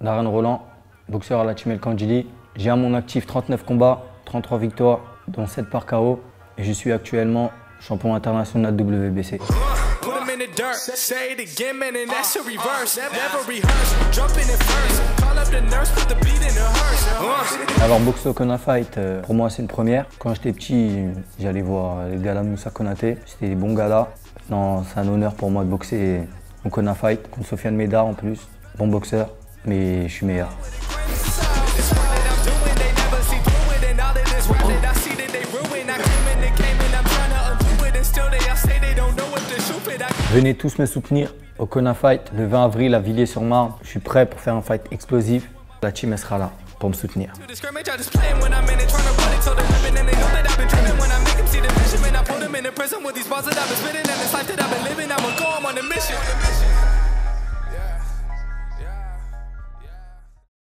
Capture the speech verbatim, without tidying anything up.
Darren Roland, boxeur à la Team El Kandjili. J'ai à mon actif trente-neuf combats, trente-trois victoires, dont sept par K O. Et je suis actuellement champion international W B C. Alors boxer au Kona Fight, euh, pour moi c'est une première. Quand j'étais petit, j'allais voir les galas Moussa Konaté. C'était des bons galas. Non, c'est un honneur pour moi de boxer au Kona Fight contre Sofiane Medar en plus. Bon boxeur, mais je suis meilleur. Venez tous me soutenir au Kona Fight le vingt avril à Villiers-sur-Marne. Je suis prêt pour faire un fight explosif. La team elle sera là pour me soutenir.